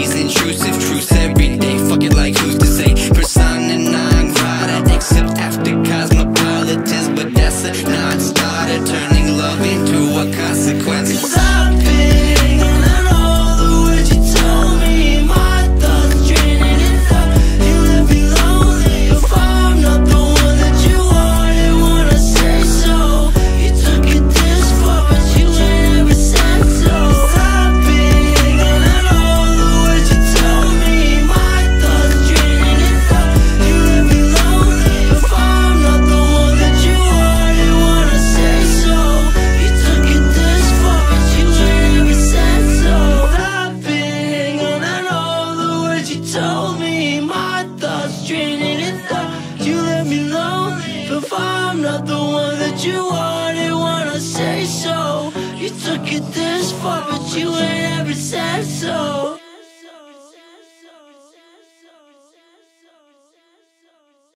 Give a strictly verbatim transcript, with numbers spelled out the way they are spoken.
She's intrusive, truce every day. Fuck it, like who's to say? Persona non grata, except after cosmopolitans, but that's a non-starter, turning love into a consequence. 'Cause I've been ignoring all the words you told me. My thoughts draining in thought. You left me lonely. If I'm not the one that you wanted, wanna say so. You took it this far, but you ain't ever said so. 'Cause I've been ignoring all the words you told me. My thoughts draining in thought. You left me lonely. If I'm not the one that you wanted, wanna say so. You took it this far, but you ain't ever said so. I've been ignoring all the words you told me. My thoughts draining in thought. You left me lonely. If I'm not the one that you wanted, wanna say so. You took it this far, but you ain't ever said so.